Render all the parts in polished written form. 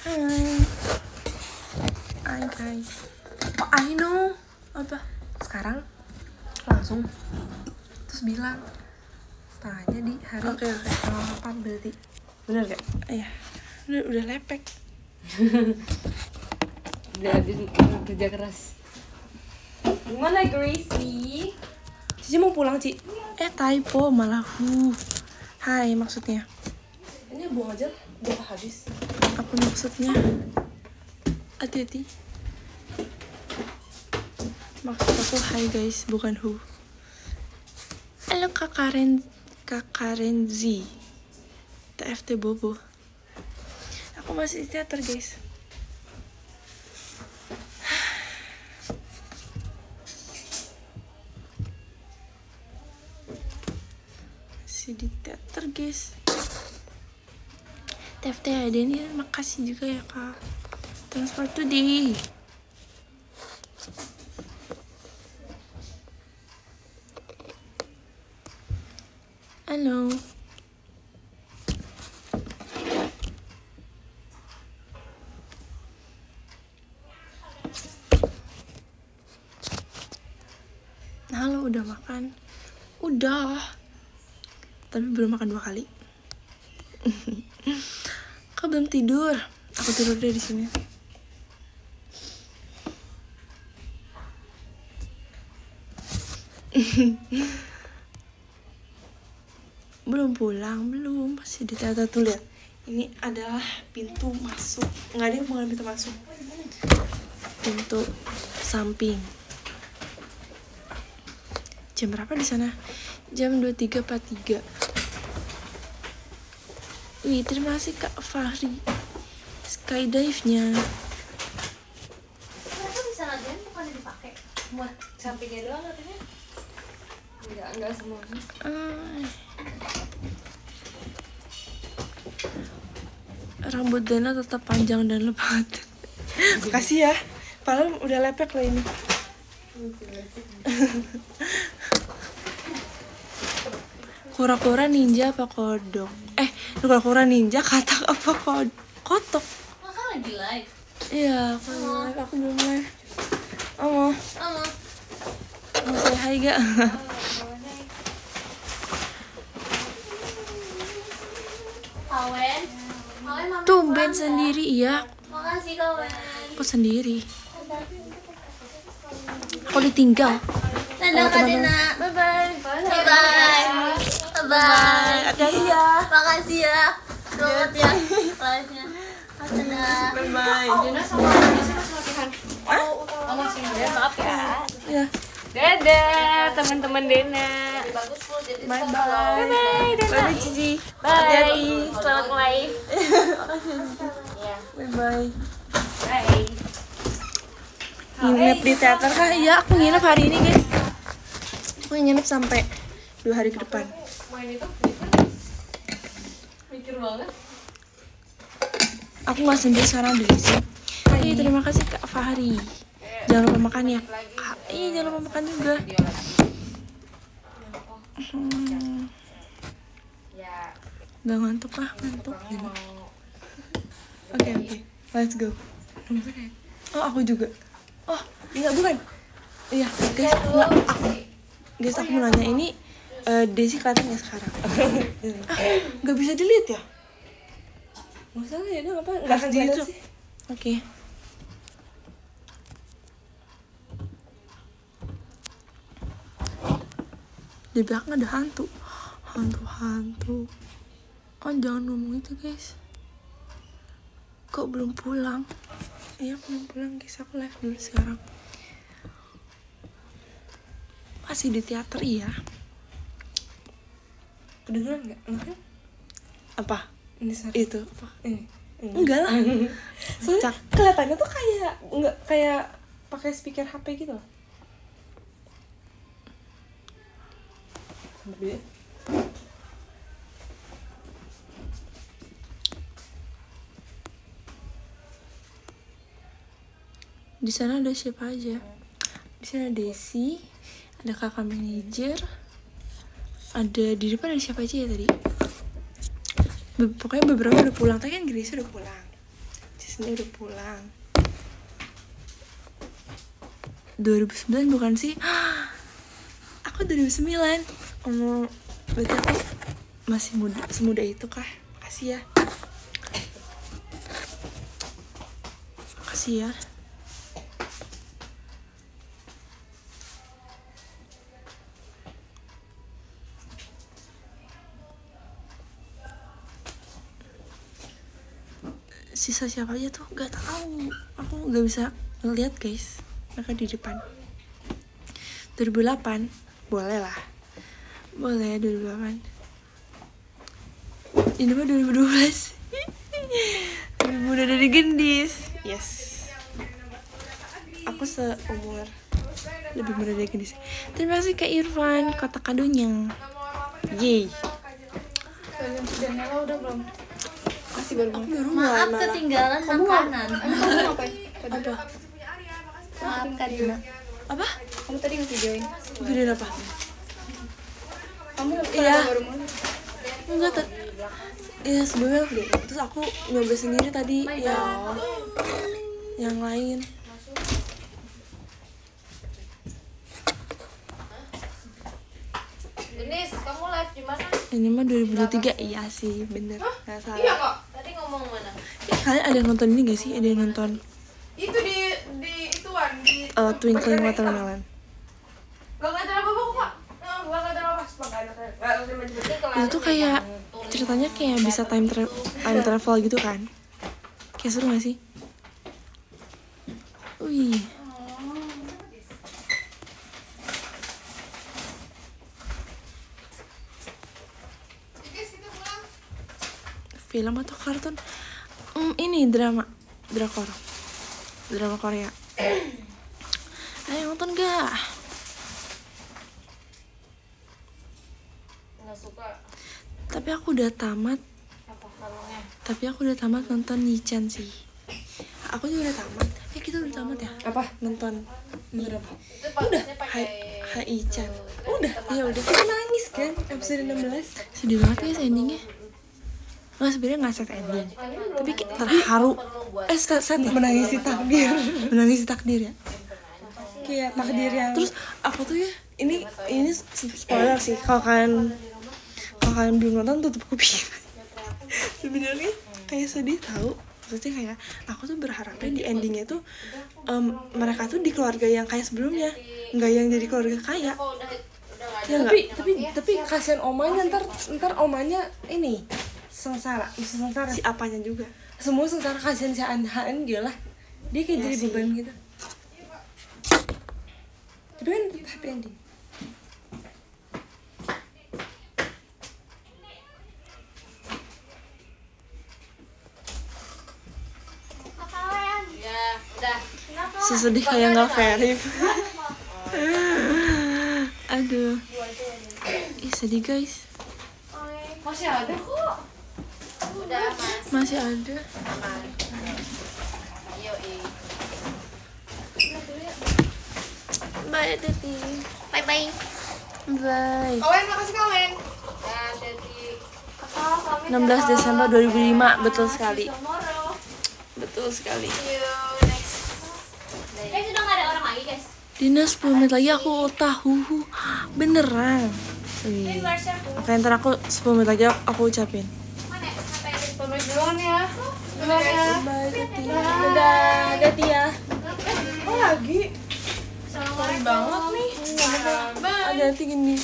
Hai guys. Oh I know. Apa? Sekarang langsung terus bilang setengahnya di hari tanggal 8 berarti. Bener gak? Iya. Udah lepek. Udah kerja keras. Gimana Gracie? Cici mau pulang, Ci. Typo malah Hai maksudnya. Ini buang aja, udah habis. Apa maksudnya? Hati-hati. Maksud aku hai guys, bukan hu. Halo Kak Karenzi. TFT Bobo. Aku masih di teater guys. Masih di teater guys. TFT ada ini, makasih juga ya Kak. Transfer today. Halo. Halo, udah makan? Udah. Tapi belum makan 2 kali. Kau belum tidur? Aku tidur deh di sini. Belum pulang, belum, masih di teater tuh lihat. Ini adalah pintu masuk. Nggak ada yang bukan pintu masuk. Pintu samping. Jam berapa di sana? Jam 23.43. Wih, terima kasih Kak Fahri. Skydive-nya. Kenapa bisa latihan bukan dipakai? Buat sampingnya doang katanya? Enggak semuanya. Rambut Dana tetap panjang dan lebat. Makasih ya. Padahal udah lepek loh ini. Kura-kura ninja apa kodok? Kura-kura ninja katak apa kotok? Kakak lagi live. Iya, aku belum live. Mau say hi gak? Kawen Tumben sendiri, iya. makasih Kawen. Aku sendiri. Aku ditinggal. Dadah Kak Dena. Bye-bye. Hati-hati ya. Makasih ya. Selamat ya live-nya. Dadah. Bye-bye. Dena sama Gracie masih latihan. Masih ya, maaf ya. Ya. Dadah teman-teman Dena. Bagus full jadi Bye-bye. Bye Dena. Bye-bye Cici. Bye. Hati-hati. selamat live. Ya. Bye-bye. Bye. Nginep di teater kah? Iya, aku nginep hari ini guys. Aku nginep sampai 2 hari ke depan. Main itu mikir banget. Aku nggak sendiri sekarang di sini. Terima kasih Kak Fahri. Jangan lupa makan ya Kak. Jangan lupa makan juga. Gak ngantuk ah, ngantuk. Oke, let's go. Oh, aku juga. Oh, enggak bukan. Iya, guys, enggak aku. Guys, aku mau nanya ini Desi kelihatan nggak sekarang? Nggak bisa delete ya? Nggak salah ya, apa? Nggak Nggak akan delete dilihat sih. Oke. Di belakang ada hantu. Hantu. Oh, jangan ngomong itu guys. Kok belum pulang? Iya, belum pulang guys. Aku live dulu sekarang. Masih di teater iya. Kedengeran nggak? Enggak. Apa? Ini suara Itu. apa? Ini. Enggak lah. Soalnya kelihatannya tuh kayak nggak kayak pakai speaker HP gitu. Sampai dulu ya. Di sana ada siapa aja? Di sana ada Desi, ada kakak manajer, ada di depan ada siapa aja ya tadi? Pokoknya beberapa udah pulang. Tadi kan Gracie udah pulang. Cisne udah pulang. 2009 bukan sih? Aku 2009. Berarti aku masih muda, semuda itu kah? Makasih ya. Makasih ya. Sisa siapa aja tuh? Gak tahu. Aku gak bisa ngeliat guys. Mereka di depan. 2008 boleh lah. Boleh 2008. Ini mah 2012. Lebih muda dari Gendis. Yes. Aku seumur. Lebih muda dari Gendis. Terima kasih Kak Irfan, kotak kadonya. Yeay. Kalian sudah nyala udah belum? Masih baru. Aku baru Maaf malah. ketinggalan Kamu makanan. kamu ngapain? Apa? Maaf Kak Dina. Apa? Kamu tadi nge-videoin. Videoin apa? Kamu Iya. baru mulai. Enggak, ya sebelumnya aku deh. Terus aku nyoba sendiri tadi yang lain. Denis, kamu live di mana? Ini mah 2023. Iya sih, bener. Nggak salah. Iya kok. Tadi ngomong mana? Kalian ada yang nonton ini gak sih? Ada yang nonton Itu di ituan di Twinkling Watermelon? Gak ada apa-apa kok, Pak. Gak ada apa-apa. Itu tuh kayak ceritanya kayak bisa time travel gitu kan? Kayak seru gak sih? Wih. Film atau kartun? Ini drama, drakor, drama Korea. Ayo nonton gak? Nggak suka. Tapi aku udah tamat. Apa kalungnya? Tapi aku udah tamat nonton Nichan sih. Aku juga udah tamat. Kita udah tamat ya? Apa? Nonton berapa? Itu pakainya pakai Hai-chan. Udah. Ya udah. Kita nangis kan episode 16. Sedih banget guys endingnya. Nggak, sebenarnya nggak set ending. Tapi kayak terharu. Set ya? Menangisi takdir. Menangisi takdir ya. Kayak takdir yang Terus aku tuh ya, ini spoiler sih. Kalau kalian belum nonton tutup kuping. Sebenarnya kayak sedih tahu. Maksudnya kayak aku tuh berharapnya di endingnya tuh mereka tuh di keluarga yang kayak sebelumnya, nggak yang jadi keluarga kaya. Ya nggak? tapi kasihan omanya ntar omanya ini sengsara Si apanya juga. semua sengsara, kasihan si Anhan gila dia kayak Ya jadi sih. beban gitu, tapi kan happy ending. Ya, udah. Sesedih kayak nggak verif. Aduh. Ih sedih guys. Masih ada kok. Udah, Mas. Masih ada. Ayo, Bye Teti. Bye-bye. Bye. Kawan, makasih kawan. Dan jadi 16 Desember 2005, betul sekali. tomorrow. Betul sekali. See you next day. Guys, udah nggak ada orang lagi, guys. Dina 10 menit lagi aku tahu. Beneran. Wih. Oke, ntar aku 10 menit lagi aku ucapin. Mana? Sampai Pamit duluan ya. Duluan ya. Bye Teti. Dadah, Dati ya. Oh lagi. Sorry banget nih. Bye. Ada nanti gini.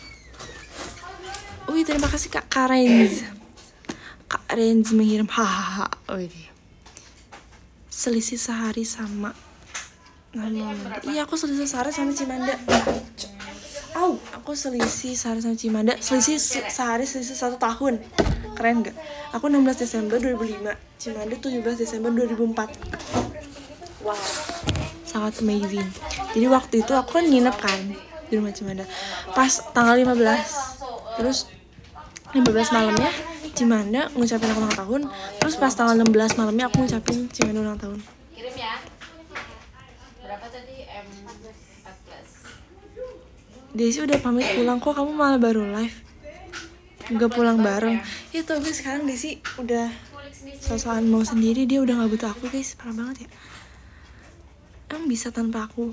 Wih, terima kasih Kak Karenz. Kak Renz mengirim hahaha. Wih. Selisih sehari sama iya, aku selisih sehari sama Cimanda. Aku selisih sehari sama Cimanda. Selisih sehari, selisih 1 tahun. Keren gak? Aku 16 Desember 2005, Cimanda 17 Desember 2004. Wow, sangat amazing. Jadi waktu itu aku kan nginep kan di rumah Cimanda pas tanggal 15. Terus 15 malamnya Cimanda ngucapin aku ulang tahun. Terus pas tanggal 16 malamnya aku ngucapin Cimanda ulang tahun. kirim ya. Berapa tadi? M14. Desi udah pamit pulang, kok kamu malah baru live? Gak pulang bareng. Ya tau gue sekarang Desi udah soal mau sendiri, dia udah nggak butuh aku guys, parah banget ya. Emang bisa tanpa aku?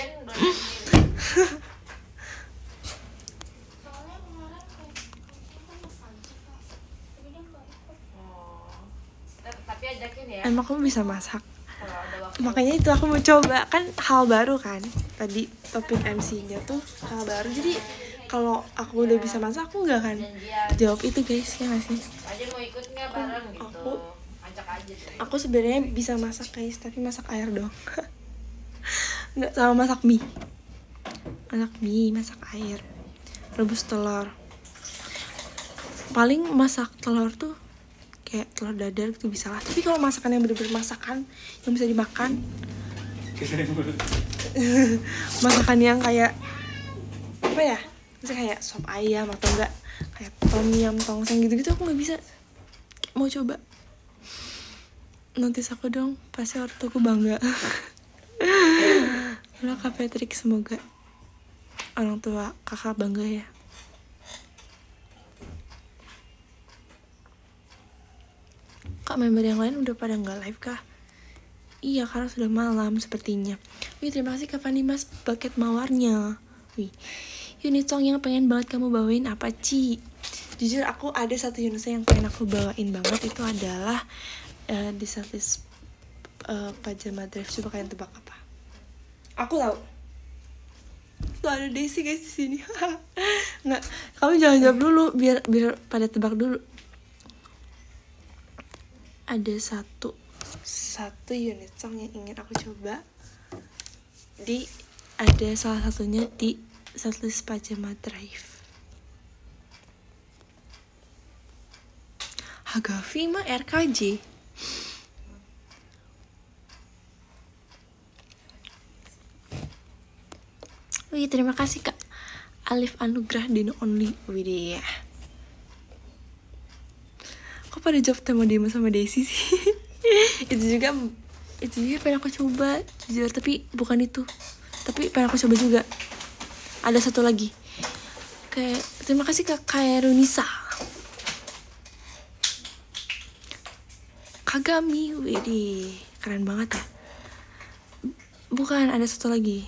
Tapi ajakin ya Emang kamu bisa masak? kalau ada waktu. Makanya itu aku mau coba, kan hal baru kan. Tadi topik MC-nya tuh hal baru. Jadi kalau aku udah bisa masak, aku nggak akan jawab itu guys, ya nggak sih? Aja mau ikut nggak bareng gitu. Aku- Ajak aja tuh. Aku sebenarnya bisa masak guys, tapi masak air dong. Nggak sama masak mie. Masak mie, masak air, rebus telur. Paling masak telur tuh kayak telur dadar gitu bisa lah. Tapi kalau masakan yang bener-bener masakan yang bisa dimakan, masakan yang kayak apa ya? Misalnya kayak sop ayam atau enggak kayak tom yum tongseng gitu-gitu aku nggak bisa. Mau coba. Notice aku dong, pasti ortuku bangga. Halo Kak Patrick, semoga orang tua kakak bangga ya. Kak, member yang lain udah pada nggak live kah? Iya, karena sudah malam sepertinya. Wih, terima kasih Kak Fani Mas paket mawarnya. Wih, unit song yang pengen banget kamu bawain apa, Ci? Jujur aku ada satu unit song yang pengen aku bawain banget, itu adalah di setlist Pajama Drive. Coba kalian tebak apa? Aku tahu. Tuh ada Desi guys di sini. Nggak, kamu jangan jawab dulu biar pada tebak dulu. Ada satu unit song yang ingin aku coba, ada salah satunya di setlist Pajama Drive. Hagafi mah RKJ. Wih, terima kasih Kak Alif Anugrah Dino Only. Widih ya. Kok pada jawab tema Dima sama Desi sih? itu juga pengen aku coba jujur, tapi bukan itu. Tapi pengen aku coba juga. Ada satu lagi. Kayak terima kasih Kak Kairunisa. Kagami, widih, keren banget ya. Bukan, ada satu lagi.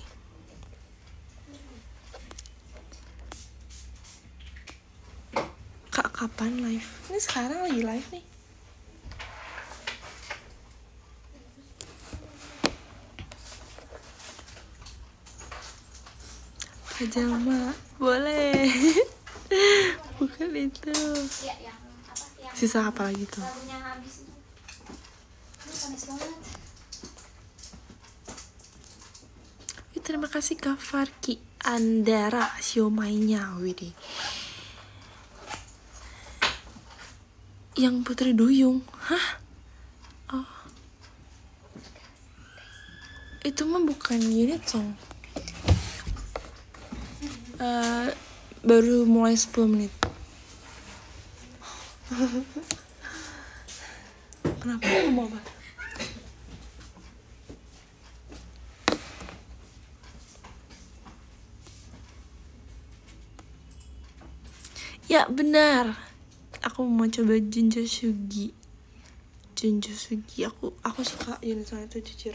Kak, kapan live? Ini sekarang lagi live nih. Pajama, boleh. Bukan itu. Ya, yang apa? Yang Sisa apa lagi tuh? lagunya habis itu. Ini panas banget. Terima kasih Kak Farki Andara siomainya, widih. Yang Putri Duyung, hah? Oh, itu mah bukan unit song. Baru mulai 10 menit. Kenapa aku mau apa? Ya benar, aku mau coba Junjo Sugi. Aku suka unit song itu jujur.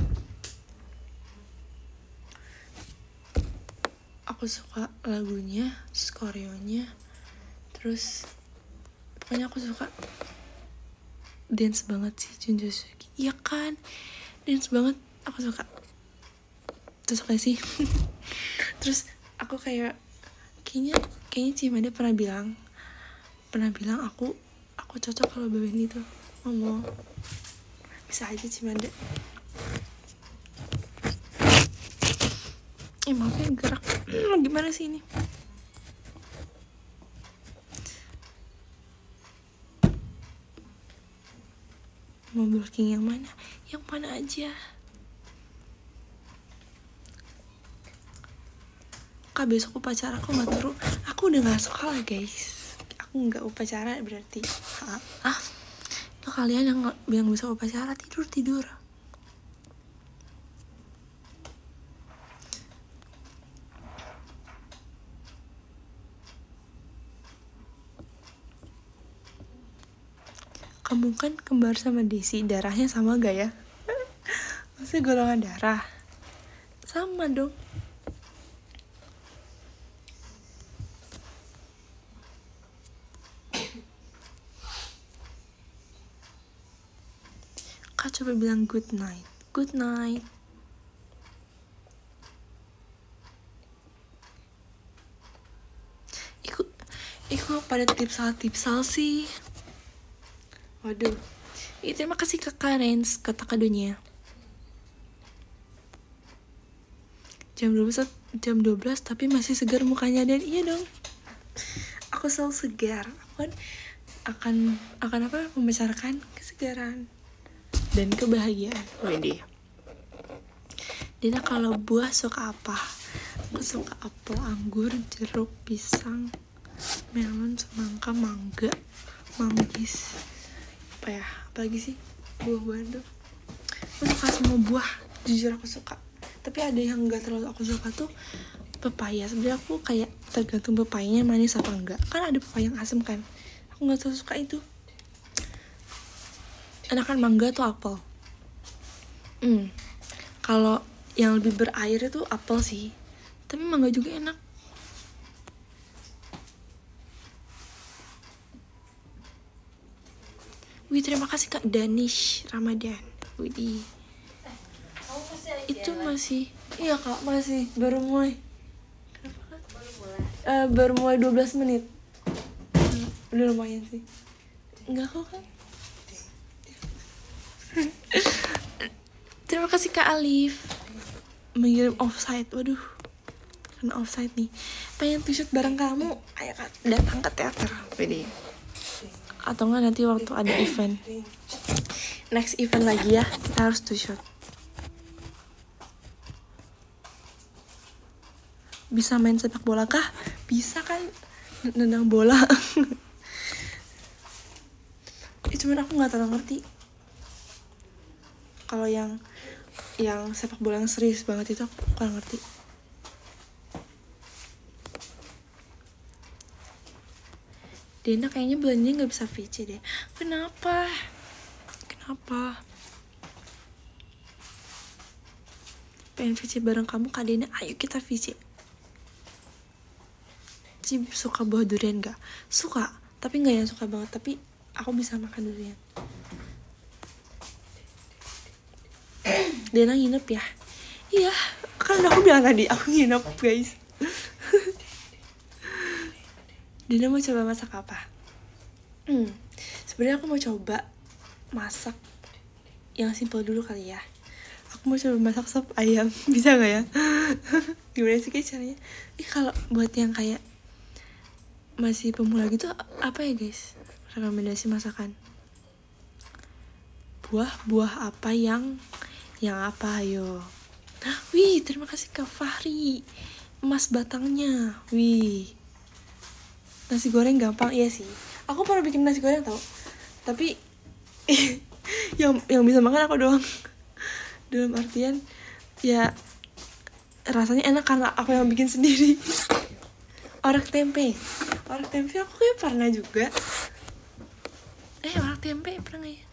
Aku suka lagunya, koreonya, terus pokoknya aku suka dance banget sih Junjo Sugi. Iya kan, dance banget, aku suka. Terus suka sih. Terus aku kayaknya Cimade pernah bilang aku cocok kalau bawain itu. Ngomong bisa aja Cimade. Maafnya gerak. Gimana sih ini? Mau blocking yang mana? Yang mana aja? Kak, besok upacara aku nggak turu. Aku udah nggak sekolah guys. Aku nggak upacara berarti. Itu kalian yang bisa upacara tidur. Kamu Agung kan kembar sama Desi, darahnya sama gak ya? Maksudnya golongan darah sama dong. Kak coba bilang good night. Good night. Ikut pada tipsal sih. Waduh. Terima kasih ke Karens, kata kadonya. Jam 12 tapi masih segar mukanya. Dan iya dong, aku selalu segar. Aku akan apa, membesarkan kesegaran dan kebahagiaan. Wede. Dina kalau buah suka apa? Aku suka apel, anggur, jeruk, pisang, melon, semangka, mangga, manggis. Apa ya? Apalagi sih buah-buahan tuh. Aku suka semua buah. Jujur aku suka. Tapi ada yang gak terlalu aku suka tuh pepaya. Sebenarnya aku kayak tergantung pepayanya manis apa enggak. Kan ada pepaya yang asam kan. Aku gak terlalu suka itu. Enakan mangga tuh apel. Kalau yang lebih berair itu apel sih. Tapi mangga juga enak. Wih, terima kasih Kak Danish Ramadan. Widih. Itu masih, iya Kak, masih baru mulai. Baru mulai 12 menit. Udah lumayan sih. Enggak kok kan. Terima kasih Kak Alif mengirim offside. Waduh, karena offside nih. Pengen t-shirt bareng kamu. Ayo Kak, datang ke teater. Pede. Atau enggak nanti waktu ada event. Next event lagi ya, kita harus t-shirt. Bisa main sepak bola kah? Bisa kan, nendang bola. Cuman aku nggak terlalu ngerti. Kalau yang sepak bola yang serius banget itu aku kurang ngerti. Dena kayaknya bulan ini nggak bisa VC deh. Kenapa? Pengen VC bareng kamu Kak Dena. Ayo kita VC. Ci suka buah durian gak? Suka, tapi nggak yang suka banget. Tapi aku bisa makan durian. Dena nginep ya? Iya, kan aku bilang tadi aku nginep guys. Dina mau coba masak apa? Sebenarnya aku mau coba masak yang simpel dulu kali ya. Aku mau coba masak sop ayam. Bisa gak ya? Gimana sih kayak caranya? Kalau buat yang kayak masih pemula gitu, apa ya guys? Rekomendasi masakan. Buah apa yang apa ayo? Wih, terima kasih Kak Fahri. Emas batangnya. Wih. Nasi goreng gampang, iya sih. Aku pernah bikin nasi goreng tau. Tapi yang bisa makan aku doang. Dalam artian ya rasanya enak karena aku yang bikin sendiri. Orek tempe aku kayak pernah juga. Orek tempe pernah gak ya?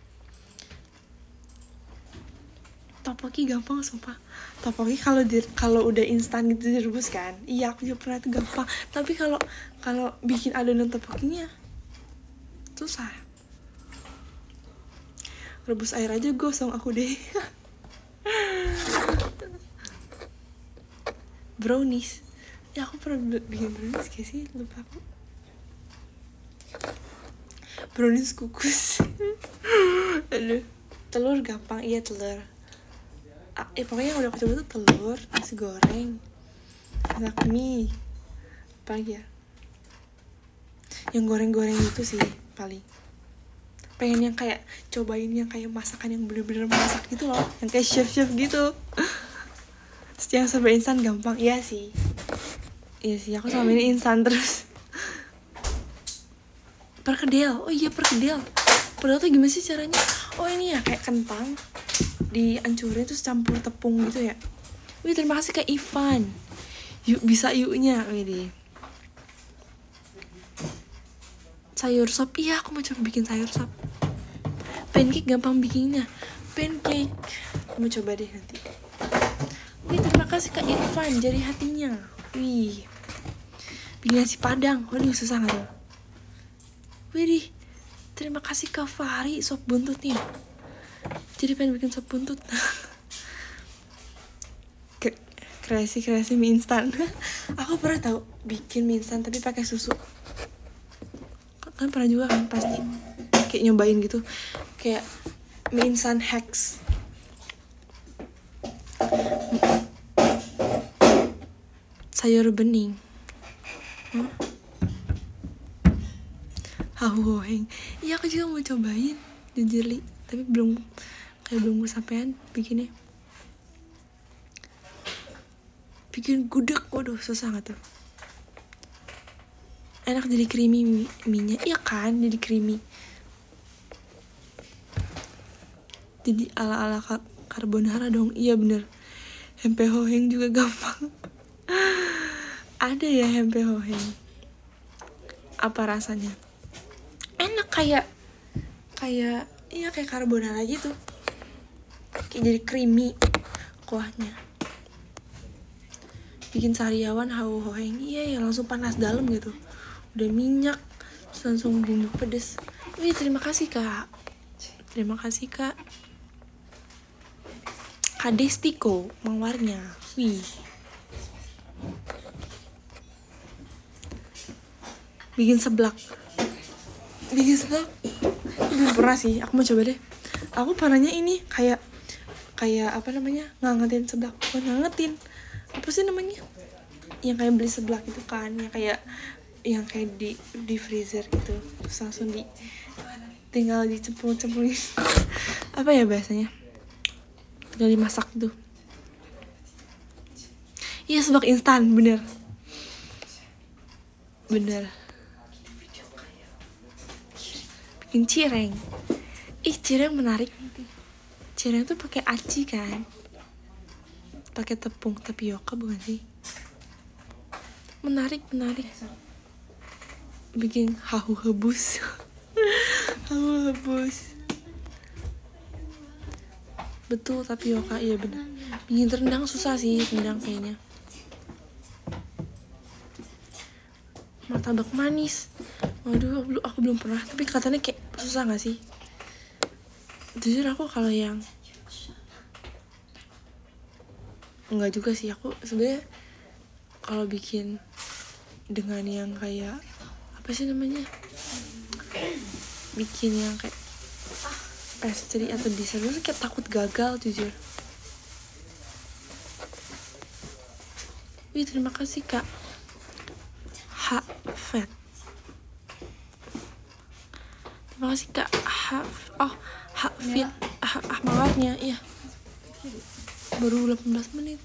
Topoki gampang sumpah. Topoki kalau udah instan gitu direbus kan. Iya, aku juga pernah, itu gampang. Tapi kalau bikin adonan topokinya susah. Rebus air aja gosong aku deh. Brownies. Ya aku pernah bikin brownies kayak sih, lupa aku. Brownies kukus. Aduh, telur gampang, iya telur. Pokoknya yang udah aku coba tuh telur, nasi goreng, masak mie, apa ya? Yang goreng-goreng gitu sih paling. Pengen yang kayak cobain yang kayak masakan yang bener-bener masak gitu loh, yang kayak chef gitu. Terus yang serba instan gampang, iya sih aku selama ini instan terus. Perkedel, oh iya perkedel tuh gimana sih caranya? Oh ini ya kayak kentang dihancurin terus campur tepung gitu ya. Wih, terima kasih Kak Ivan. Yuk bisa yuknya. Wih. Sayur sop, iya aku mau coba bikin sayur sop. pancake gampang bikinnya. Pancake kamu coba deh nanti. Wih, terima kasih Kak Irfan jari hatinya. Wih, bikin nasi padang. Waduh, susah nggak tuh? Wih, terima kasih Kak Fahri sop buntutnya. Jadi pengen bikin sop buntut. Kreasi mie instan. Aku pernah tahu bikin mie instan tapi pakai susu. Kan pernah juga kan pasti. Kayak nyobain gitu. Kayak mie instan hacks. Sayur bening. Hauhoeng. Iya, aku juga mau cobain jujur Li, tapi belum kesampaian bikinnya. Bikin gudeg, waduh susah gak tuh? Enak jadi creamy mie-nya, iya kan, jadi creamy. Jadi ala-ala carbonara dong, iya bener. Hempe hoheng juga gampang. Ada ya hempe hoheng. Apa rasanya? Enak kayak iya kayak carbonara gitu. Kayak jadi creamy kuahnya. Bikin sariawan hauhoeng, iya ya langsung panas dalam gitu. Udah minyak, terus langsung bumbu pedes. Wih, terima kasih Kak. Terima kasih Kak. Kak Destiko mawarnya. Wih. Bikin seblak. Belum pernah sih, aku mau coba deh. Aku pernahnya ini kayak apa namanya, ngangetin seblak. Bukan ngangetin, apa sih namanya, yang kayak beli seblak itu kan, yang kayak di freezer gitu, terus langsung tinggal dicemplung apa ya bahasanya, tinggal dimasak gitu. Iya, seblak instan, bener. Bikin cireng. Ih, cireng menarik. Cireng tuh pakai aci kan, pakai tepung tapioka bukan sih? Menarik. Bikin hahu hebus. Betul, tapioka, iya benar. Bikin rendang susah sih, rendang kayaknya. Martabak manis, waduh aku belum pernah, tapi katanya kayak susah nggak sih? Jujur aku kalau yang enggak juga sih, aku sebenarnya kalau bikin dengan yang kayak apa sih namanya, bikin yang kayak pastry atau dessert itu kayak takut gagal jujur. Wih, terima kasih Kak Hafet. Terima kasih Kak Hafit. Mawarnya, iya. Baru 18 menit.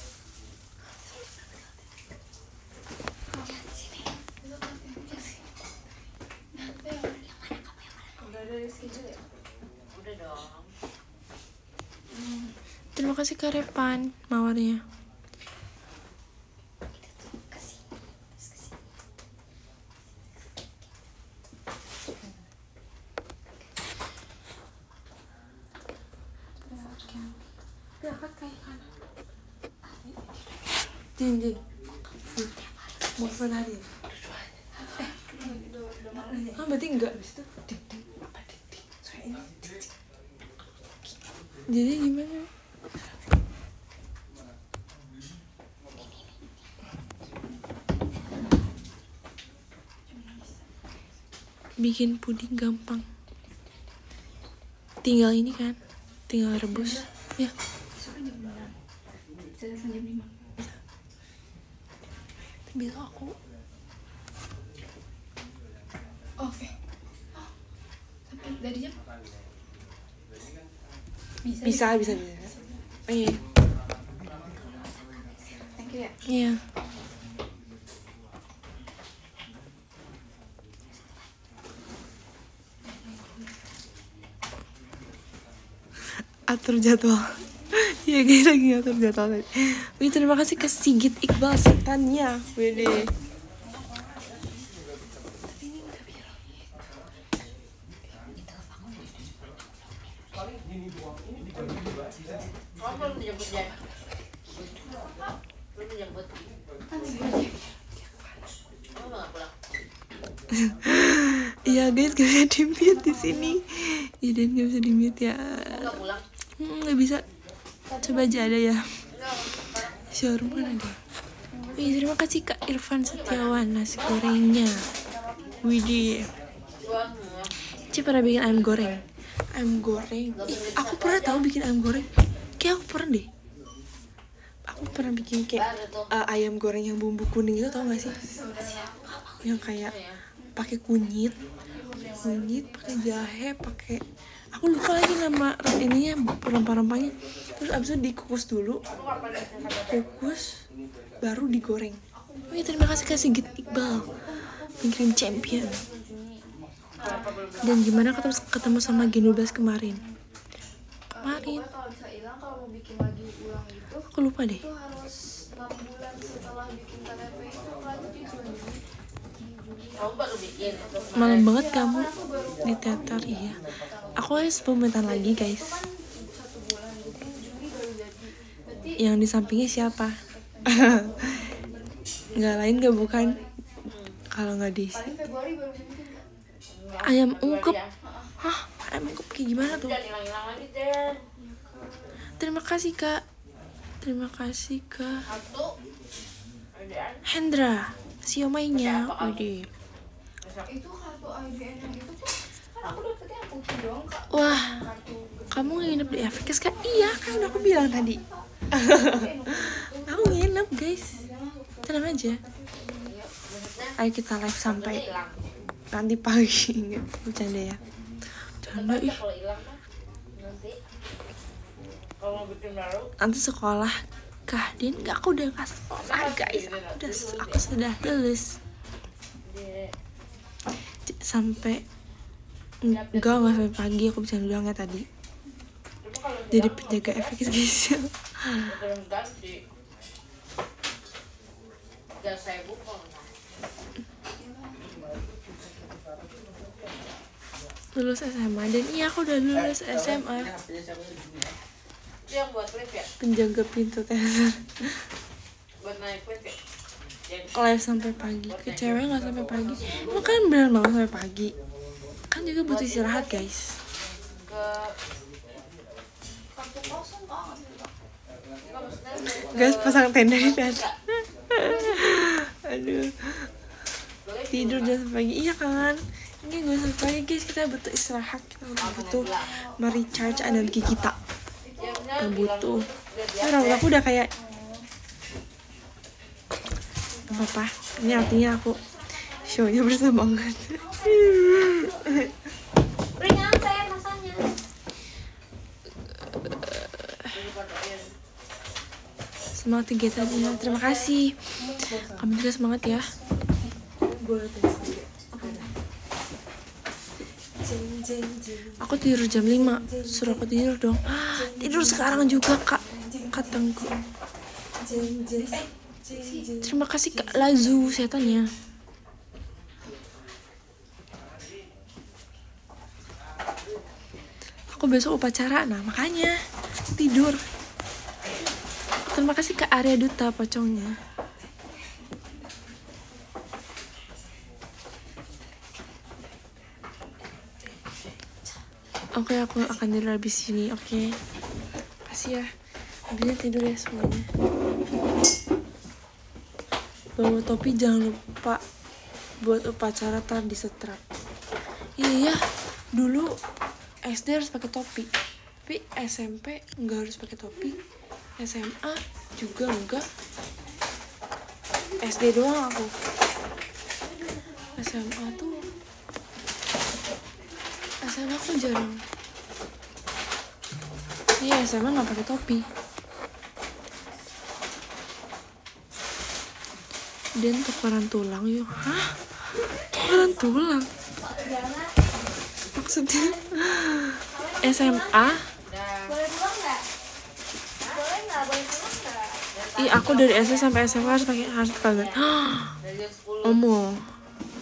Terima kasih Kak Repan mawarnya. Jin mau sebenarnya berarti enggak abis itu jadi gimana? Bikin puding gampang, tinggal ini kan, tinggal rebus ya. Bisa aku. Oke. Sampai dari jam? Bisa. Oh iya. Thank you ya. Iya. Atur jadwal. Iya, guys, lagi ngatur jadwal tadi. Wih, terima kasih ke Sigit Iqbal setannya. Wede. Kamu belum dijemput Jan? Belum dijemput? Kamu nggak pulang? Iya guys, gak bisa di mute di sini. Iya dan gak bisa di mute ya. Nggak pulang? Nggak bisa. Coba aja ada ya. Showroom kan ada. Wih, terima kasih Kak Irfan Setiawan nasi gorengnya. Widih. Ci pernah bikin ayam goreng. Ayam goreng. Ih, aku pernah tahu bikin ayam goreng. Kayak aku pernah deh. Aku pernah bikin kayak ayam goreng yang bumbu kuning itu, tau gak sih? Yang kayak pakai kunyit, pakai jahe, pakai aku lupa lagi nama ininya, rempah-rempahnya. Terus abis itu dikukus dulu, baru digoreng. Oh ya, terima kasih Kak Sigit Iqbal, Pinggirin Champion. Dan gimana ketemu sama Gen12 kemarin? Kalau bisa hilang, kalau mau bikin lagi ulang itu Aku lupa deh. harus 6 bulan setelah bikin KTP itu, apalagi di Juli. Kamu baru bikin. Malam banget kamu di teater, iya. Aku harus pemerintahan lagi guys. 1 bulan gitu, Juli baru jadi. Berarti Yang di sampingnya siapa? Nggak lain nggak bukan. Kalau nggak di paling Februari baru bisa bikin kan? ayam ungkep. Hah, ayam ungkep kayak gimana tuh? Jangan hilang-hilang lagi deh. Terima kasih Kak. Terima kasih Kak Satu. Adaan. Hendra. Siomainya. Widih. Itu kartu IDN yang itu kan aku dapetnya yang putih doang Kak. Wah, Kartu kamu nginep di FKS Kak? Iya, kan udah aku bilang tadi. Aku nginep guys. Tenang aja. Ayo kita live sampai Hilang. nanti pagi. Nggak, bercanda ya. Bercanda ih. Kalau hilang mah nanti. Kalau mau bikin baru. Nanti sekolah kah Din? Nggak, aku udah nggak sekolah guys. Aku sudah lulus. Sampai enggak sampai pagi, aku bisa doang ya tadi. Jadi penjaga FX guys. Belum ganti. 3.000 kok. Lulus SMA dan iya aku udah lulus SMA. Itu yang buat lift ya? Penjaga pintu teater. Buat naik lift ya? Live sampai pagi. Ke cewek nggak sampai pagi. Emang kan beneran mau sampai pagi. Kan juga butuh istirahat guys. Ke kartu kosong banget nih Kak. enggak maksudnya Guys pasang tenda di teater. Aduh. Tidur jam sampai pagi. Iya kan? Ini gue sampai pagi guys, kita butuh istirahat, kita butuh merecharge energi kita. Kita butuh. Rambut aku udah kayak apa? Ini artinya aku show-nya bersemangat. ringan saya masanya. Semangat kegiatannya. Terima kasih. Kamu juga semangat ya. Aku tidur jam 5. Suruh aku tidur dong. Tidur sekarang juga Kak. Katangku. Terima kasih Kak Lazu setannya. Aku besok upacara, nah makanya tidur. Terima kasih Kak Arya Duta pocongnya. Oke, aku akan tidur habis ini. Oke, kasih ya. Habisnya tidur ya semuanya. Bawa topi jangan lupa buat upacara tar di setrap. Iya, dulu SD harus pakai topi, tapi SMP nggak harus pakai topi. SMA juga enggak. SD doang aku. SMA tuh SMA aku jarang. Iya, SMA nggak pakai topi. Dan tukeran tulang yuk. Hah? Tukeran tulang? Maksudnya SMA? Boleh pulang nggak? Boleh nggak? Boleh pulang nggak? Ih, aku dari SD sampai SMA harus pakai banget. Dari jam 10. Omong.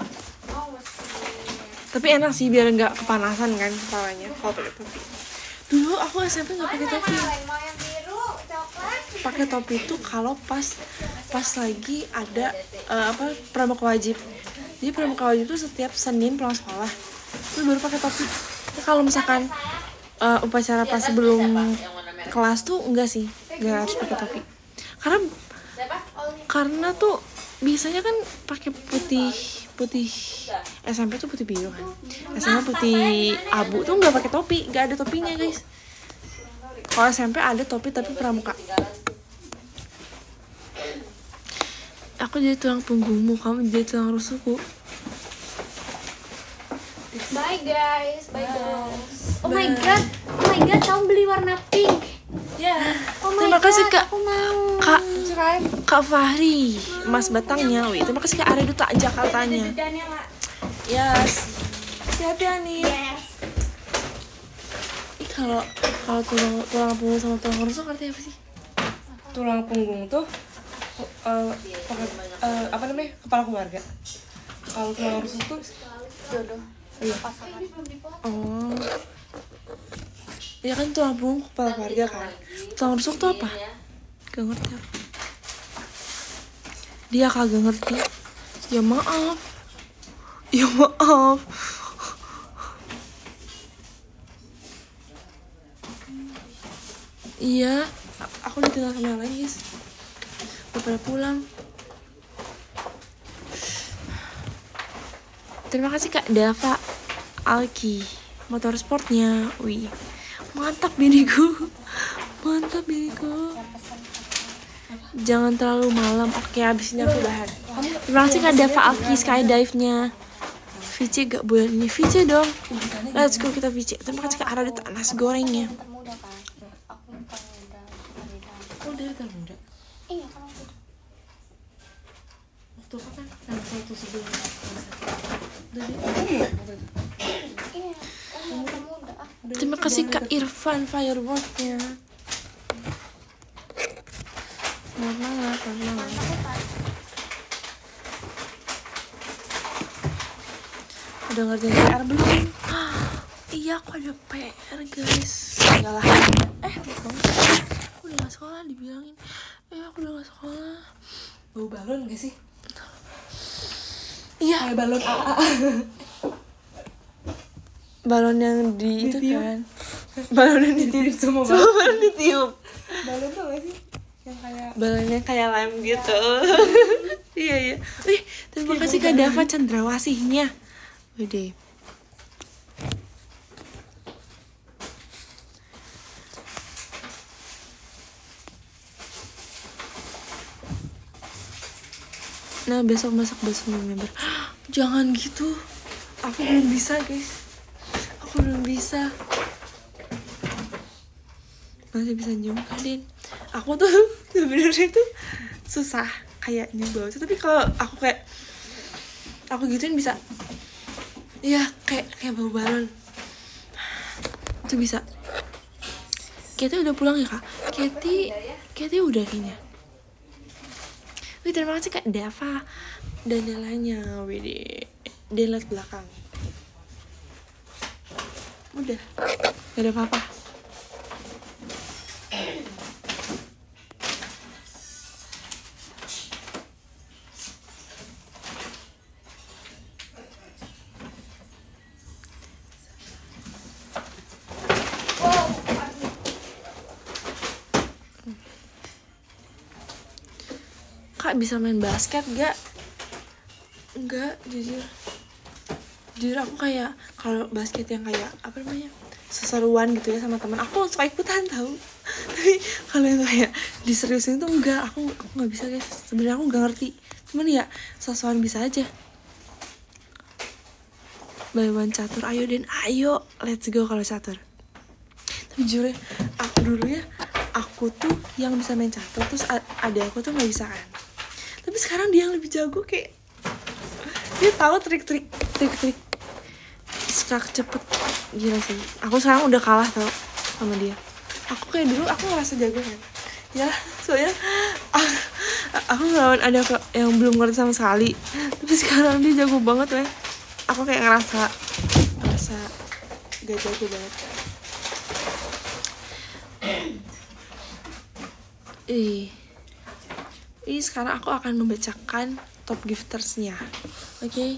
Oh, mesti. Tapi enak sih biar nggak kepanasan kan kepalanya kalau pakai topi. Dulu aku SMP nggak pakai topi. Mau yang biru, coklat. Pakai topi itu kalau pas lagi ada pramuka wajib. Jadi pramuka wajib itu setiap Senin pulang sekolah itu baru pakai topi. Tapi kalau misalkan upacara pas sebelum kelas tuh enggak sih, nggak harus pakai topi. Karena tuh biasanya kan pakai putih SMP tuh putih biru kan, SMA putih abu tuh nggak pakai topi, nggak ada topinya guys. Kalau SMP ada topi tapi pramuka. Aku jadi tulang punggungmu, kamu jadi tulang rusukku. Bye guys, bye girls. Oh my god, kamu beli warna pink. Ya. Oh my Terima kasih god, Kak. aku mau. Kak Fahri, Mas Batangnya, wih. Terima kasih Kak Aredu tak Jakartanya. Yes. Hati-hati Ani. Yes. Ih, kalau tulang punggung sama tulang rusuk artinya apa sih? Tulang punggung tuh apa namanya, kepala keluarga. Kalau tulang rusuk tuh Jodoh. iya. Oh. Ya kan tulang punggung kepala keluarga kan. Tulang rusuk tuh apa? Gak ngerti aku. Dia kagak ngerti. Ya maaf. Iya, aku ditinggal sama yang lain guys. Udah pada pulang. Terima kasih Kak Dava Alki, motorsportnya. Wih, mantap biniku. Jangan terlalu malam. Oke, abis ini aku udahan. Terima kasih Kak Dava Alki, skydive-nya. VC gak boleh ini, VC dong. Let's go kita VC. Terima kasih Kak Aradit nasi gorengnya. Termuda kan? Aku termuda. Oh, dia termuda. Iya kan aku. Waktu kapan? Yang satu sebelum Iya, termuda. Terima kasih Kak Irfan fireworknya. Selamat malam. Udah ngerjain PR belum? Iya, aku ada PR guys. Enggak lah. Bukan. Aku udah gak sekolah dibilangin. Aku udah gak sekolah. bau balon gak sih? Iya. Kayak balon AA. Balon yang di itu kan. Balon yang ditiup Semua balon ditiup. balon tuh gak sih? Yang kayak Balonnya kayak lem gitu. Iya. Wih, terima kasih Kak Dava Cendrawasihnya. Wede. Nah, besok masak bakso member. Jangan gitu. Aku belum bisa, guys. Aku belum bisa. Masih bisa nyium Kadin. Aku tuh sebenarnya tuh susah kayak nyium bau. Tapi kalau aku kayak aku gituin bisa. Iya, kayak bau balon. Itu bisa. Katy udah pulang ya, Kak? Katy udah kayaknya. Wih, terima kasih Kak Dava. Danelanya, wih, dia liat belakang. Udah, gak ada apa-apa. Kak bisa main basket gak? Enggak, jujur aku kayak kalau basket yang kayak apa namanya seseruan gitu ya sama teman, aku suka ikutan tahu. Tapi kalau yang kayak diseriusin tuh enggak, aku nggak bisa guys. Sebenarnya aku nggak ngerti, cuman ya sesuatu bisa aja. Bayuan catur, ayo Den, ayo let's go kalau catur. Tapi jujur ya, aku tuh yang bisa main catur, terus adik aku tuh nggak bisa kan. Tapi sekarang dia yang lebih jago, kayak dia tahu trik-trik skak cepet. Gila sih, aku sekarang udah kalah tau sama dia. Aku kayak dulu aku ngerasa jago kan ya, soalnya aku ngelawan ada yang belum ngerti sama sekali. Tapi sekarang dia jago banget weh. Aku kayak ngerasa gak jago banget. Ini sekarang aku akan membacakan top giftersnya. Oke.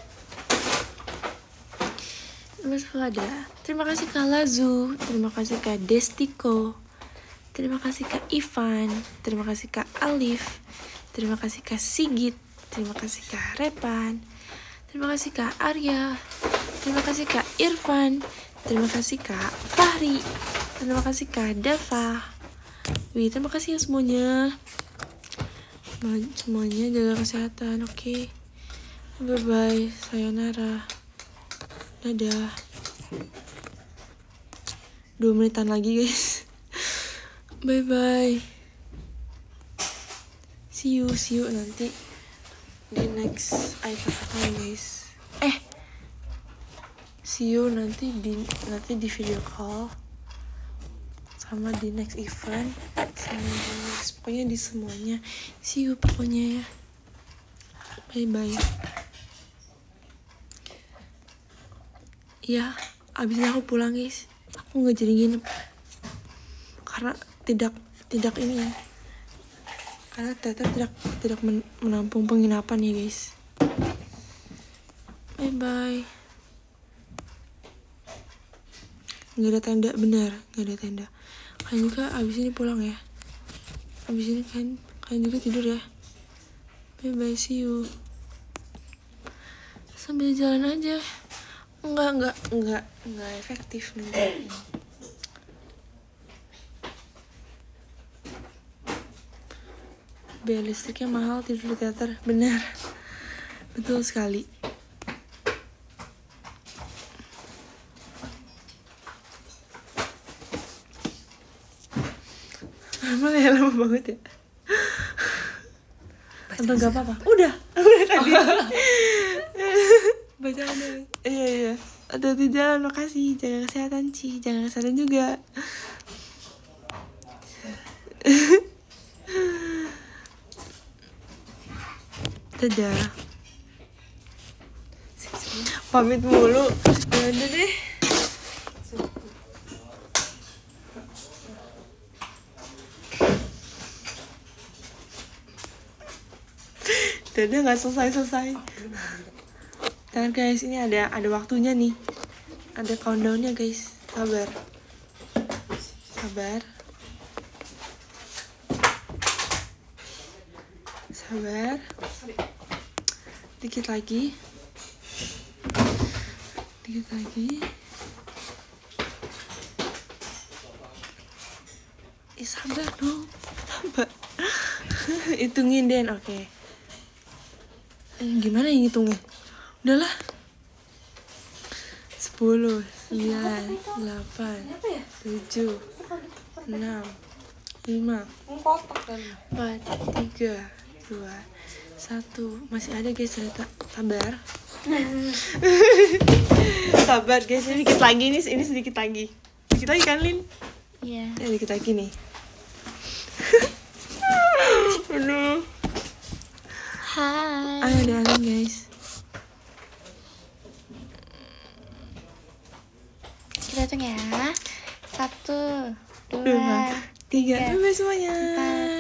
Ada. Terima kasih Kak Lazu, terima kasih Kak Destiko, terima kasih Kak Ivan, terima kasih Kak Alif, terima kasih Kak Sigit, terima kasih Kak Repan, terima kasih Kak Arya, terima kasih Kak Irfan, terima kasih Kak Fahri, terima kasih Kak Dava. Wih, terima kasih ya semuanya. Semuanya jaga kesehatan, oke? Bye bye, sayonara. Dadah. 2 menitan lagi guys. Bye bye. See you nanti di next iPad guys. See you nanti di video call sama di next event sama di next, pokoknya di semuanya. See you pokoknya ya. Bye bye. Ya, abisnya aku pulang guys. Aku nggak jadi nginep karena tidak ini ya. Karena teater tidak menampung penginapan ya guys. Bye bye. Nggak ada tenda, benar nggak ada tenda. Kalian juga abis ini pulang ya. Abis ini kalian juga tidur ya. Bye bye, see you. Sambil jalan aja. Enggak efektif nanti. Biaya listriknya mahal tidur di teater, benar. Betul sekali. Lama banget ya. Atau gak apa-apa? Udah tadi. Baca udah. Iya. Hati-hati jalan, makasih. Jaga kesehatan, Ci. Jaga kesehatan juga. Dadah. Pamit mulu. Udah deh. Dadah, nggak selesai. Dan guys, ini ada waktunya nih. Ada countdownnya guys. Sabar. Dikit lagi. Sabar dong. Hitungin Den, oke. Gimana yang ngitungnya? Udahlah. 10, 9, 8, 7, 6, 5, 4, 3, 2, 1. Masih ada guys, sabar. Sabar guys, ini dikit lagi nih, ini sedikit lagi. Dikit lagi kan, Lin? Iya. Dikit lagi nih. Aduh. Hai. Ayo jalan guys. Kita hitung ya. 1, 2, 2, 3. Bye semuanya. 4,